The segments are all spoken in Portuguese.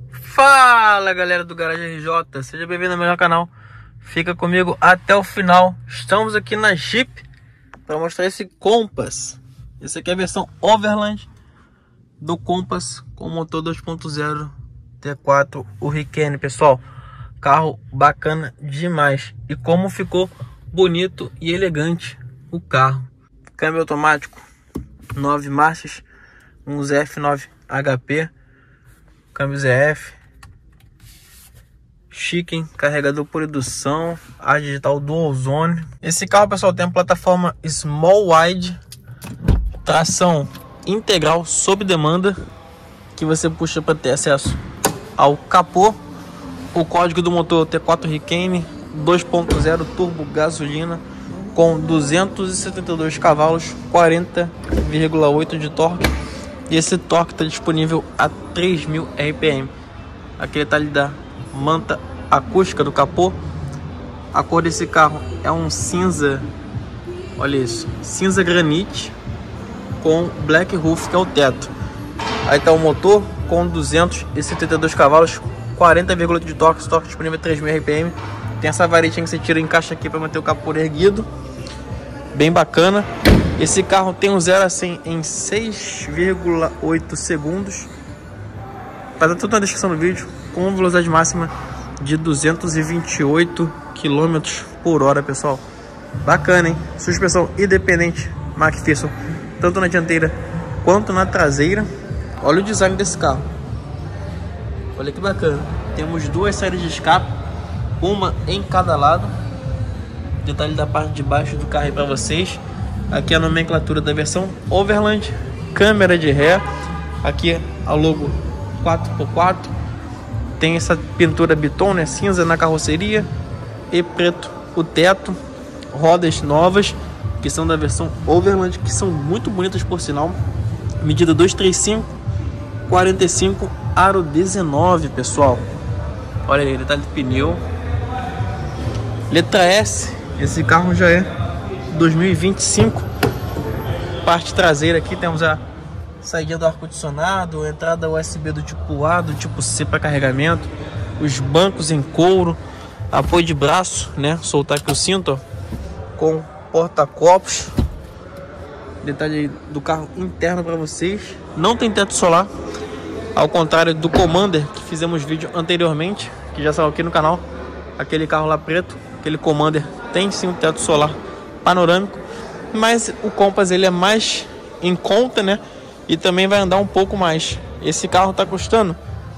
Fala galera do Garagem RJ, seja bem-vindo ao meu canal. Fica comigo até o final. Estamos aqui na Jeep para mostrar esse Compass. Esse aqui é a versão Overland do Compass com motor 2.0 T4 Hurricane, pessoal. Carro bacana demais. E como ficou bonito e elegante o carro. Câmbio automático 9 marchas, um ZF9 HP, câmbio ZF, chique, hein? Carregador por indução, ar digital Dual Zone. Esse carro, pessoal, tem a plataforma Small Wide, tração integral sob demanda, que você puxa para ter acesso ao capô. O código do motor T4 Hurricane 2.0 turbo gasolina com 272 cavalos, 40,8 de torque. E esse torque está disponível a 3.000 RPM. Aqui detalhe da manta acústica do capô. A cor desse carro é um cinza, olha isso, cinza granite com black roof, que é o teto. Aí está o motor com 272 cavalos, 40,8 de torque, disponível a 3.000 RPM. Tem essa varetinha que você tira e encaixa aqui para manter o capô erguido. Bem bacana. Esse carro tem um 0 a 100 em 6,8 segundos. Tá tudo na descrição do vídeo. Com velocidade máxima de 228 km por hora, pessoal. Bacana, hein? Suspensão independente McPherson, tanto na dianteira quanto na traseira. Olha o design desse carro. Olha que bacana. Temos duas saídas de escape, uma em cada lado. Detalhe da parte de baixo do carro aí para vocês. Aqui a nomenclatura da versão Overland, câmera de ré. Aqui a logo 4x4. Tem essa pintura Biton, né, cinza na carroceria e preto o teto. Rodas novas que são da versão Overland, que são muito bonitas por sinal. Medida 235, 45, aro 19, pessoal. Olha aí, detalhe do pneu. Letra S. Esse carro já é 2025. Parte traseira aqui temos a saída do ar-condicionado, entrada USB do tipo A, do tipo C para carregamento, os bancos em couro, apoio de braço, né? Soltar aqui o cinto, ó, com porta-copos. Detalhe aí do carro interno para vocês. Não tem teto solar, ao contrário do Commander que fizemos vídeo anteriormente, que já saiu aqui no canal. Aquele carro lá preto, aquele Commander, tem sim um teto solar panorâmico, mas o Compass ele é mais em conta, né? E também vai andar um pouco mais. Esse carro está custando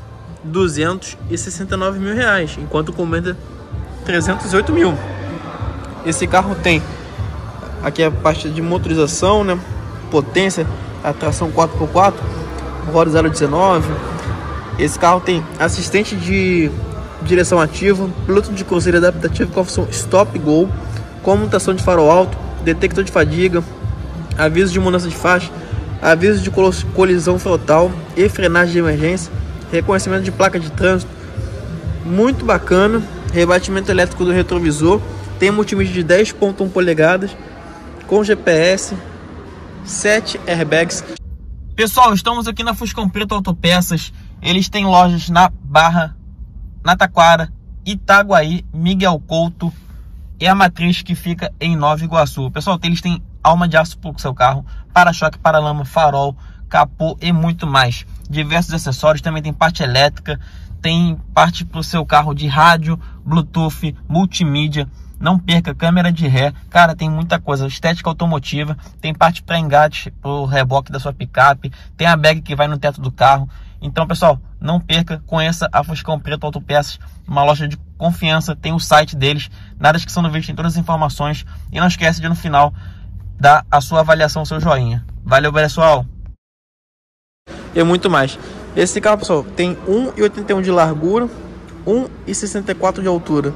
269 mil reais, enquanto o Commander 308 mil. Esse carro tem aqui a parte de motorização, né? Potência, a tração 4x4, roda 019. Esse carro tem assistente de direção ativa, piloto de cruzeiro adaptativo com a função Stop Go, comutação de farol alto, detector de fadiga, aviso de mudança de faixa, aviso de colisão frontal e frenagem de emergência, reconhecimento de placa de trânsito. Muito bacana. Rebatimento elétrico do retrovisor, tem multimídia de 10.1 polegadas com GPS, 7 airbags. Pessoal, estamos aqui na Fuscão Preto Autopeças. Eles têm lojas na Barra, na Taquara, Itaguaí, Miguel Couto e a matriz que fica em Nova Iguaçu. Pessoal, eles têm alma de aço para o seu carro, para-choque, para-lama, farol, capô e muito mais. Diversos acessórios, também tem parte elétrica, tem parte para o seu carro de rádio, Bluetooth, multimídia. Não perca, câmera de ré, cara, tem muita coisa. Estética automotiva, tem parte para engate, para o reboque da sua picape, tem a bag que vai no teto do carro. Então, pessoal, não perca, conheça a Fuscão Preto Autopeças, uma loja de confiança. Tem o site deles, na descrição do vídeo tem todas as informações. E não esquece de no final dar a sua avaliação, seu joinha. Valeu, pessoal! E muito mais. Esse carro, pessoal, tem 1,81 de largura, 1,64 de altura,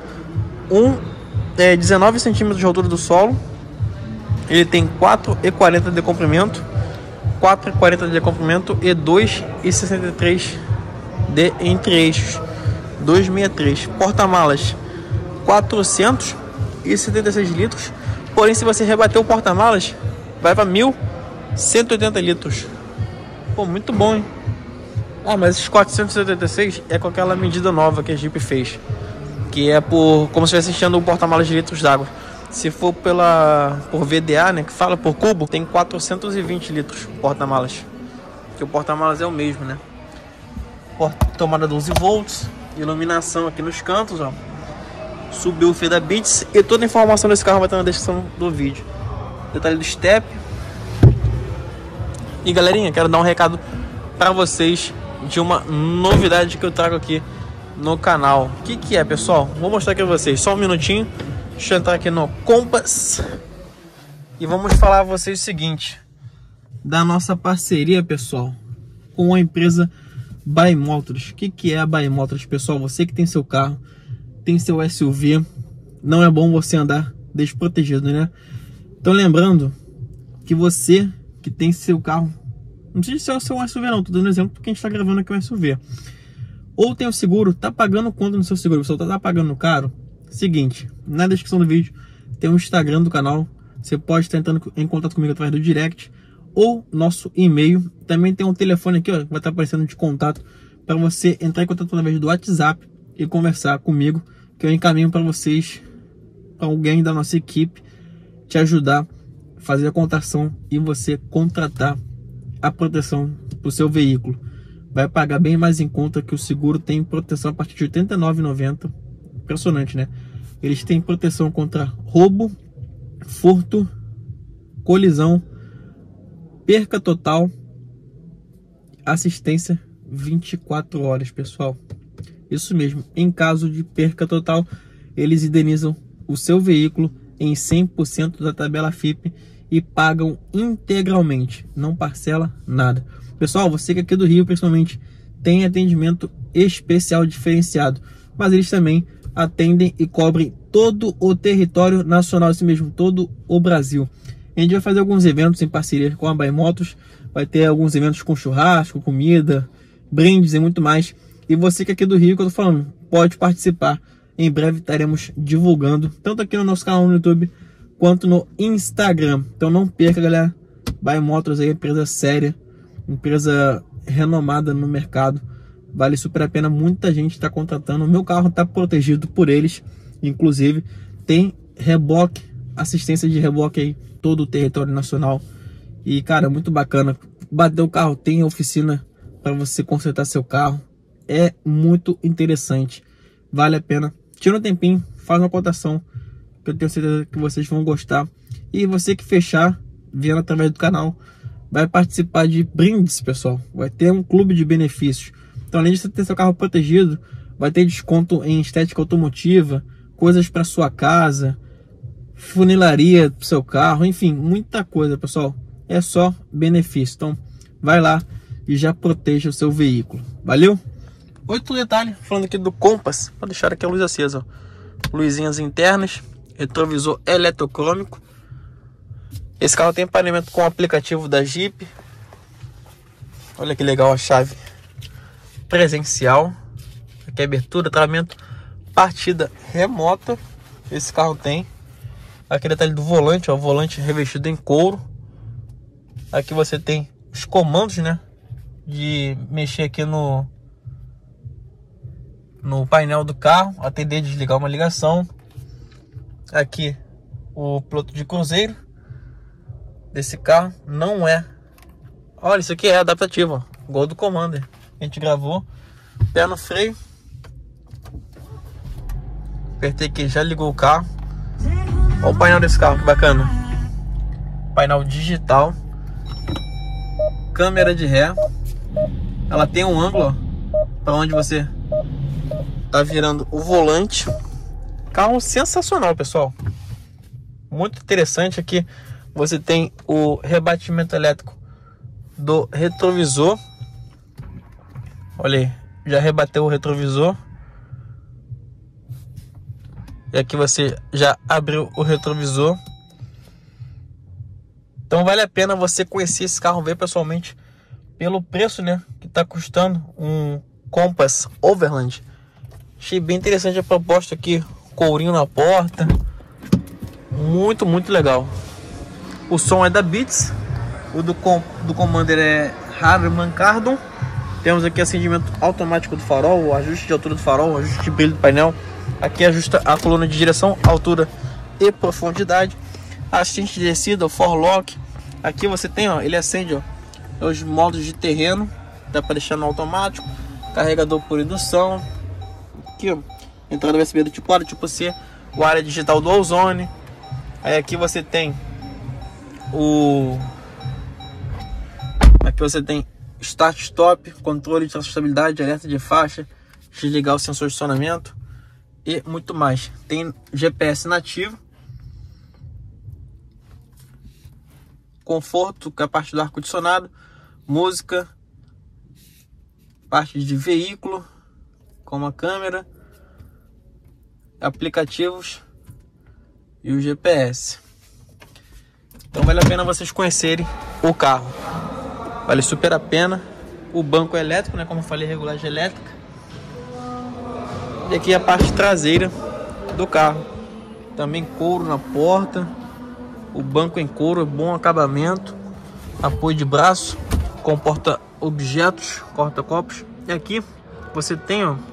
19 centímetros de altura do solo. Ele tem 4,40 de comprimento, 4,40 de comprimento e 2,63 de entre-eixos, 2,63. Porta-malas 476 litros. Porém, se você rebater o porta-malas, vai para 1.180 litros. Pô, muito bom, hein? Ah, mas esses 486 é com aquela medida nova que a Jeep fez, que é por como se estivesse enchendo o porta-malas de litros d'água. Se for por VDA, né, que fala por cubo, tem 420 litros porta-malas, que o porta-malas é o mesmo, né? Tomada 12 volts, iluminação aqui nos cantos, ó. Subiu o da Beats e toda a informação desse carro vai estar na descrição do vídeo. Detalhe do step. E galerinha, quero dar um recado para vocês de uma novidade que eu trago aqui no canal. O que é, pessoal? Vou mostrar aqui a vocês, só um minutinho. Deixa eu entrar aqui no Compass e vamos falar a vocês o seguinte, da nossa parceria, pessoal, com a empresa Buy Motors. O que é a Buy Motors, pessoal? Você que tem seu carro, tem seu SUV, não é bom você andar desprotegido, né? Então lembrando que você que tem seu carro, não precisa ser um SUV não, tô dando exemplo porque a gente tá gravando aqui um SUV, ou tem o seguro, tá pagando quanto no seu seguro, você tá pagando caro. Seguinte, na descrição do vídeo tem o Instagram do canal, você pode estar entrando em contato comigo através do direct ou nosso e-mail. Também tem um telefone aqui, ó, que vai estar aparecendo de contato para você entrar em contato através do WhatsApp e conversar comigo, que eu encaminho para vocês, para alguém da nossa equipe te ajudar a fazer a contação e você contratar a proteção para o seu veículo. Vai pagar bem mais em conta, que o seguro tem proteção a partir de R$ 89,90. Impressionante, né? Eles têm proteção contra roubo, furto, colisão, perca total, assistência 24 horas, pessoal. Isso mesmo, em caso de perca total, eles indenizam o seu veículo em 100% da tabela FIPE e pagam integralmente, não parcela nada. Pessoal, você que aqui do Rio, principalmente, tem atendimento especial diferenciado, mas eles também atendem e cobrem todo o território nacional, assim mesmo, todo o Brasil. A gente vai fazer alguns eventos em parceria com a Buy Motors, vai ter alguns eventos com churrasco, comida, brindes e muito mais. E você que é aqui do Rio, que eu tô falando, pode participar. Em breve estaremos divulgando, tanto aqui no nosso canal no YouTube, quanto no Instagram. Então não perca, galera. Buy Motors aí, empresa séria, empresa renomada no mercado. Vale super a pena, muita gente está contratando. O meu carro está protegido por eles, inclusive tem reboque, assistência de reboque aí, todo o território nacional. E cara, muito bacana. Bateu o carro, tem oficina para você consertar seu carro. É muito interessante, vale a pena. Tira um tempinho, faz uma cotação, que eu tenho certeza que vocês vão gostar. E você que fechar, vendo através do canal, vai participar de brindes, pessoal. Vai ter um clube de benefícios. Então, além de você ter seu carro protegido, vai ter desconto em estética automotiva, coisas para sua casa, funilaria pro seu carro, enfim, muita coisa, pessoal. É só benefício. Então, vai lá e já proteja o seu veículo. Valeu? Outro detalhe, falando aqui do Compass, vou deixar aqui a luz acesa, ó. Luzinhas internas, retrovisor eletrocrômico. Esse carro tem pareamento com o aplicativo da Jeep. Olha que legal a chave presencial. Aqui é abertura, travamento, partida remota. Esse carro tem. Aqui detalhe do volante, ó, volante revestido em couro. Aqui você tem os comandos, né, de mexer aqui no painel do carro, atender e desligar uma ligação. Aqui o piloto de cruzeiro desse carro não é. Olha, isso aqui é adaptativo, ó, igual do Commander. A gente gravou. Pé no freio. Apertei aqui, já ligou o carro. Olha o painel desse carro, que bacana. Painel digital. Câmera de ré. Ela tem um ângulo para onde você tá virando o volante. Carro sensacional, pessoal. Muito interessante. Aqui você tem o rebatimento elétrico do retrovisor. Olha aí, já rebateu o retrovisor. E aqui você já abriu o retrovisor. Então vale a pena você conhecer esse carro, ver pessoalmente, pelo preço, né, que tá custando um Compass Overland. Achei bem interessante a proposta aqui, courinho na porta. Muito, muito legal. O som é da Beats. O do Commander é Harman Kardon. Temos aqui acendimento automático do farol, ajuste de altura do farol, ajuste de brilho do painel. Aqui ajusta a coluna de direção, altura e profundidade. Assistente de descida, o forlock. Aqui você tem, ó, ele acende, ó, os modos de terreno, dá para deixar no automático. Carregador por indução. Aqui, ó, entrada USB do tipo A, do tipo C, o área digital do ozone. Aí aqui você tem aqui você tem start stop, controle de estabilidade, alerta de faixa, desligar o sensor de estacionamento e muito mais. Tem GPS nativo, conforto, que é a parte do ar condicionado, música, parte de veículo, como a câmera, aplicativos e o GPS. Então vale a pena vocês conhecerem o carro, vale super a pena. O banco é elétrico, né, como eu falei, regulagem elétrica. E aqui a parte traseira do carro, também couro na porta, o banco em couro, bom acabamento, apoio de braço, comporta objetos, corta copos. E aqui você tem, ó,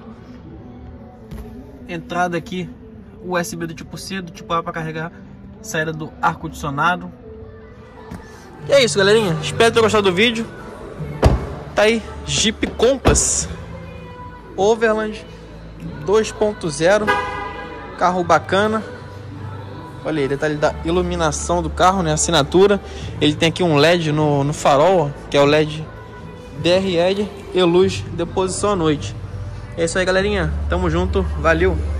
entrada aqui USB do tipo C, do tipo A para carregar, saída do ar condicionado. E é isso, galerinha, espero ter gostado do vídeo. Tá aí, Jeep Compass Overland 2.0, carro bacana. Olha aí, detalhe da iluminação do carro, né? Assinatura. Ele tem aqui um LED no farol, ó, que é o LED DRL e luz de posição à noite. É isso aí, galerinha. Tamo junto. Valeu!